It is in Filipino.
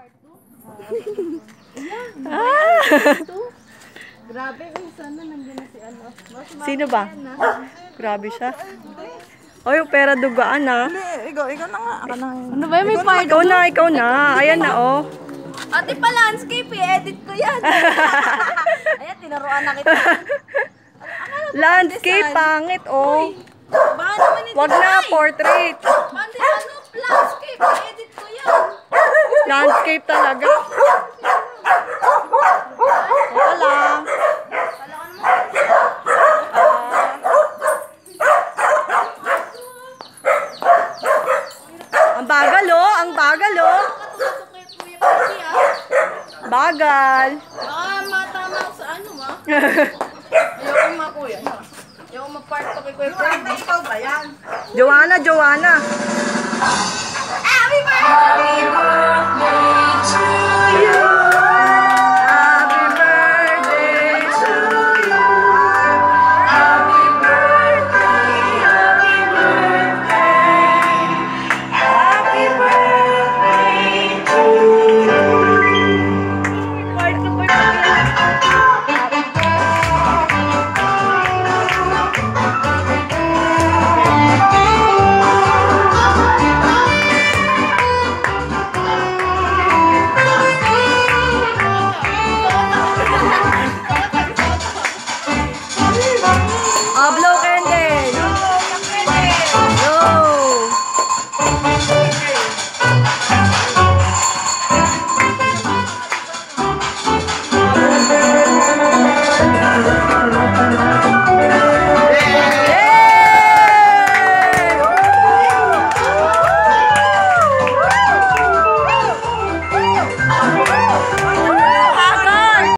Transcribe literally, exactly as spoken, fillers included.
Ah! Grabe, eh, sana nandiyan na si ano. Sino ba? Grabe siya. Oy, pera dugaan ah. Ikaw, ikaw na nga. Ako na. Ano ba yung may part? Ikaw na, ikaw na. Ayan na oh. Ate pa landscape eh, edit ko yan. Ayan, tinaruan na kita. Landscape, pangit oh. Baka naman ito. Wag na, portrait. Pandi, ano, landscape, edit ko yan. Landscape talaga. Ito lang. Ang bagal oh, ang bagal oh. Bagal. Baka matama ako sa ano ma. Ayoko makuya. Ayoko ma-part to kay Kuya Freddy. Ikaw ba yan? Joanna, Joanna. Happy birthday!